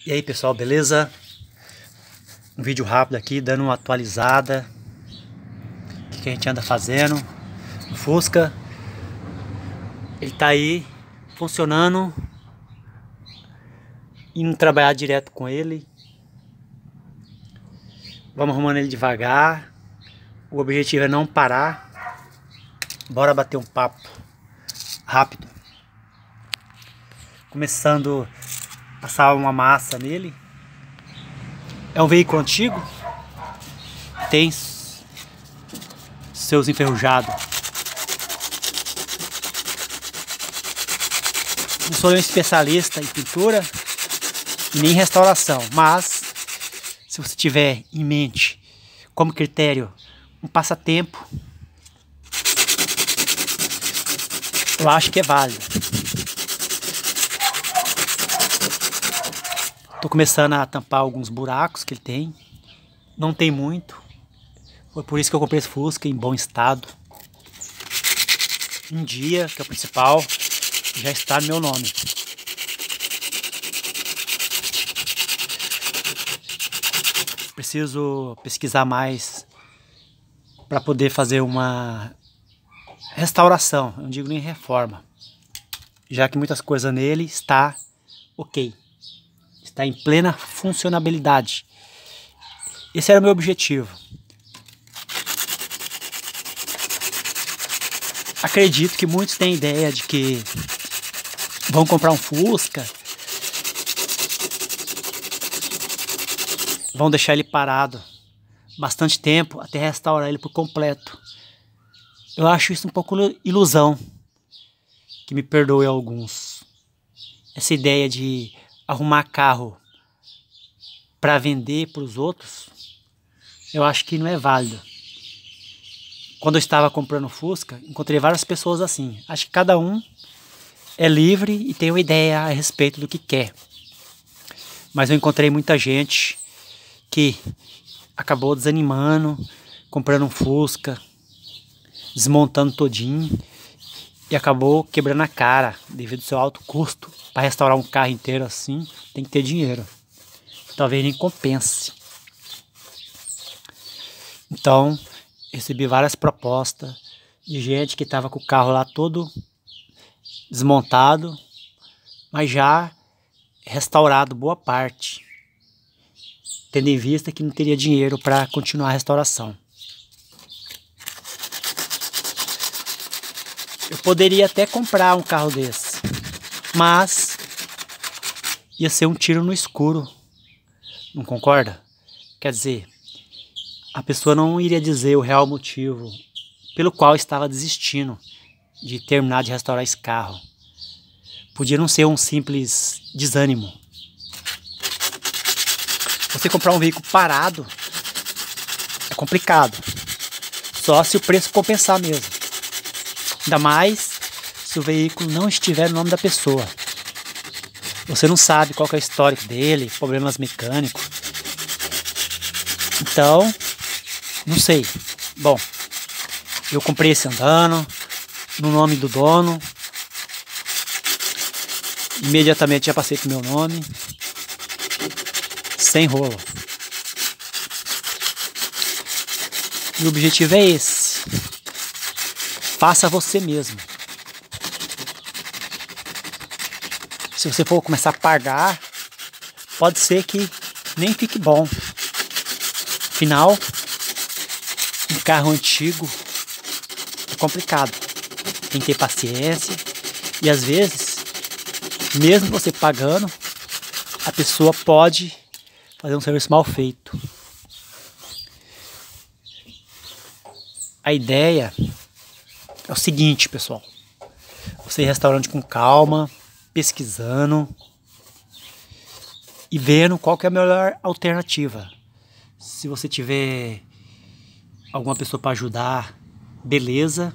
E aí pessoal, beleza? Um vídeo rápido aqui, dando uma atualizada. O que a gente anda fazendo. O Fusca, ele tá aí funcionando. Indo trabalhar direto com ele. Vamos arrumando ele devagar. O objetivo é não parar. Bora bater um papo rápido. Começando a passar uma massa nele. É um veículo antigo. Tem seus enferrujados. Não sou um especialista em pintura e nem em restauração, mas se você tiver em mente como critério um passatempo, eu acho que é válido. Tô começando a tampar alguns buracos que ele tem. Não tem muito. Foi por isso que eu comprei esse Fusca em bom estado. Em dia, que é o principal, já está no meu nome. Preciso pesquisar mais para poder fazer uma restauração, eu não digo nem reforma, já que muitas coisas nele está ok, está em plena funcionabilidade. Esse era o meu objetivo. Acredito que muitos têm ideia de que vão comprar um Fusca, vão deixar ele parado bastante tempo até restaurar ele por completo. Eu acho isso um pouco ilusão, que me perdoe alguns. Essa ideia de arrumar carro para vender para os outros, eu acho que não é válido. Quando eu estava comprando Fusca, encontrei várias pessoas assim. Acho que cada um é livre e tem uma ideia a respeito do que quer. Mas eu encontrei muita gente que acabou desanimando, comprando um Fusca, desmontando todinho e acabou quebrando a cara devido ao seu alto custo. Para restaurar um carro inteiro assim, tem que ter dinheiro. Talvez nem compense. Então, recebi várias propostas de gente que estava com o carro lá todo desmontado, mas já restaurado boa parte, tendo em vista que não teria dinheiro para continuar a restauração. Eu poderia até comprar um carro desse, mas ia ser um tiro no escuro, não concorda? Quer dizer, a pessoa não iria dizer o real motivo pelo qual estava desistindo de terminar de restaurar esse carro. Podia não ser um simples desânimo. Você comprar um veículo parado é complicado, só se o preço compensar mesmo. Ainda mais se o veículo não estiver no nome da pessoa. Você não sabe qual que é o histórico dele, problemas mecânicos. Então, não sei. Bom, eu comprei esse andando no nome do dono. Imediatamente já passei pro meu nome. Sem rolo. E o objetivo é esse. Faça você mesmo. Se você for começar a pagar, pode ser que nem fique bom. Afinal, um carro antigo é complicado. Tem que ter paciência. E às vezes, mesmo você pagando, a pessoa pode fazer um serviço mal feito. A ideia é o seguinte, pessoal. Você ir restaurante com calma, pesquisando e vendo qual que é a melhor alternativa. Se você tiver alguma pessoa para ajudar, beleza.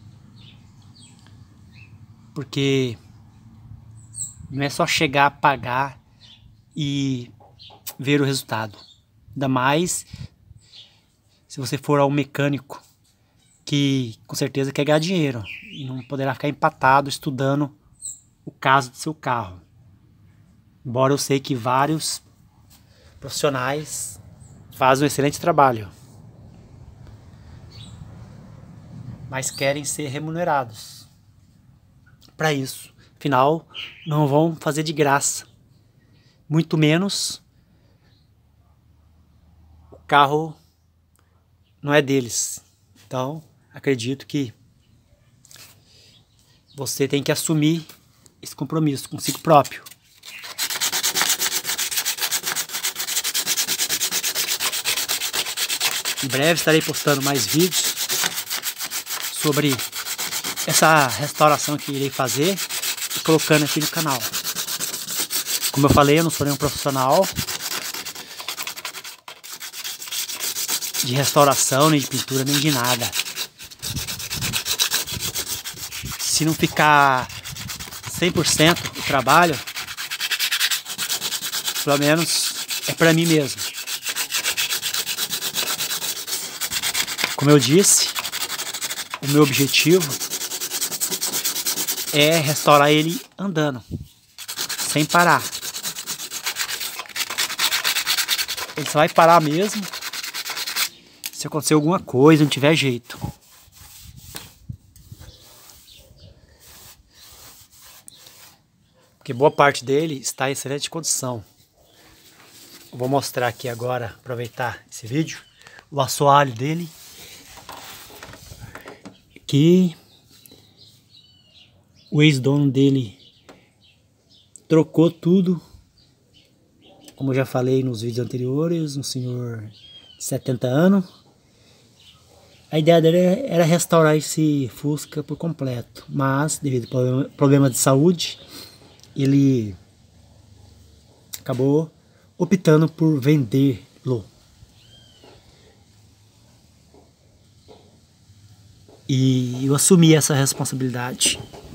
Porque não é só chegar, pagar e ver o resultado. Ainda mais se você for ao mecânico que com certeza quer ganhar dinheiro e não poderá ficar empatado estudando o caso do seu carro. Embora eu sei que vários profissionais fazem um excelente trabalho, mas querem ser remunerados para isso. Afinal, não vão fazer de graça. Muito menos o carro não é deles. Então, acredito que você tem que assumir esse compromisso consigo próprio. Em breve estarei postando mais vídeos sobre essa restauração que irei fazer e colocando aqui no canal. Como eu falei, eu não sou nenhum profissional de restauração, nem de pintura, nem de nada. Se não ficar 100% o trabalho, pelo menos é para mim mesmo. Como eu disse, o meu objetivo é restaurar ele andando, sem parar. Ele só vai parar mesmo se acontecer alguma coisa, não tiver jeito. Porque boa parte dele está em excelente condição. Eu vou mostrar aqui agora, aproveitar esse vídeo, o assoalho dele. Que o ex-dono dele trocou tudo, como eu já falei nos vídeos anteriores, um senhor de 70 anos. A ideia dele era restaurar esse Fusca por completo, mas devido a problema de saúde, ele acabou optando por vendê-lo. E eu assumi essa responsabilidade.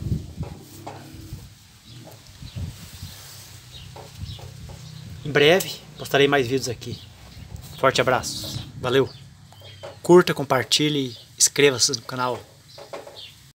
Em breve postarei mais vídeos aqui. Forte abraço. Valeu. Curta, compartilhe, inscreva-se no canal.